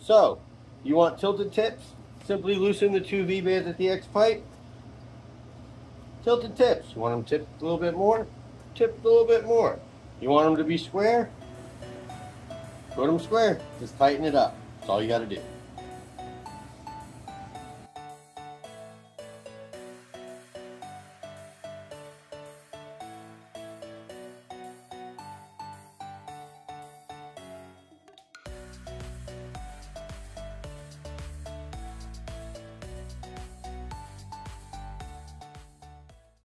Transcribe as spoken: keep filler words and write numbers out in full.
So, you want tilted tips? Simply loosen the two V-bands at the X pipe. Tilted tips. You want them tipped a little bit more? Tip a little bit more. You want them to be square? Put them square. Just tighten it up. That's all you got to do.